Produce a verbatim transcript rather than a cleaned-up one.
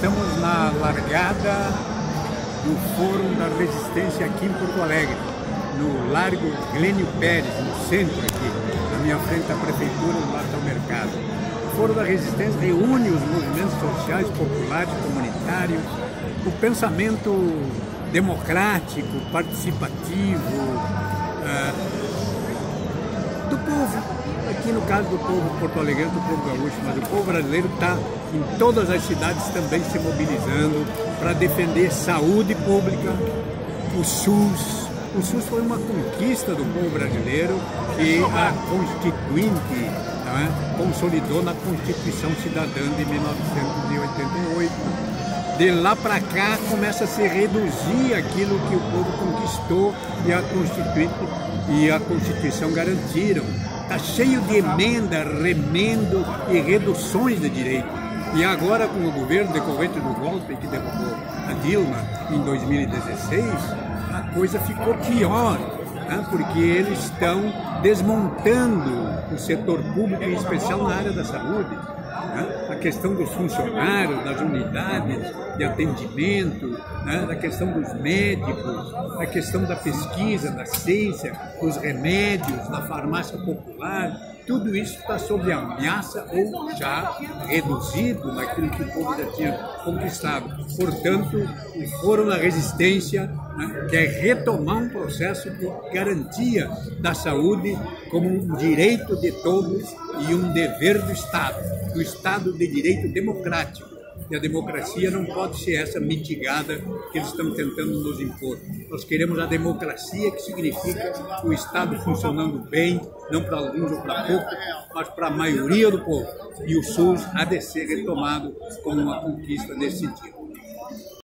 estamos na largada do Fórum da Resistência aqui em Porto Alegre, no Largo Glênio Pérez, no centro aqui, na minha frente à Prefeitura, do lado do mercado. O Fórum da Resistência reúne os movimentos sociais, populares, comunitários, o pensamento democrático, participativo, uh, do povo. Aqui no caso do povo porto-alegrense, do povo gaúcho, mas o povo brasileiro está em todas as cidades também se mobilizando para defender saúde pública, o SUS. O SUS foi uma conquista do povo brasileiro que a Constituinte, né, consolidou na Constituição Cidadã de mil novecentos e oitenta e oito. De lá para cá começa a se reduzir aquilo que o povo conquistou e a Constituinte e a Constituição garantiram. Está cheio de emenda, remendo e reduções de direito. E agora, com o governo decorrente do golpe que derrubou a Dilma em dois mil e dezesseis, a coisa ficou pior, né? Porque eles estão desmontando o setor público, em especial na área da saúde. Né? A questão dos funcionários, das unidades de atendimento, né? Da questão dos médicos, a questão da pesquisa, da ciência, dos remédios, da farmácia popular, tudo isso está sob ameaça ou já reduzido naquilo que o povo já tinha conquistado. Portanto, o Fórum da Resistência, né, quer retomar um processo de garantia da saúde como um direito de todos e um dever do Estado, do Estado de direito democrático. E a democracia não pode ser essa mitigada que eles estão tentando nos impor. Nós queremos a democracia, que significa o Estado funcionando bem, não para alguns ou para poucos, mas para a maioria do povo. E o SUS há de ser retomado como uma conquista nesse sentido.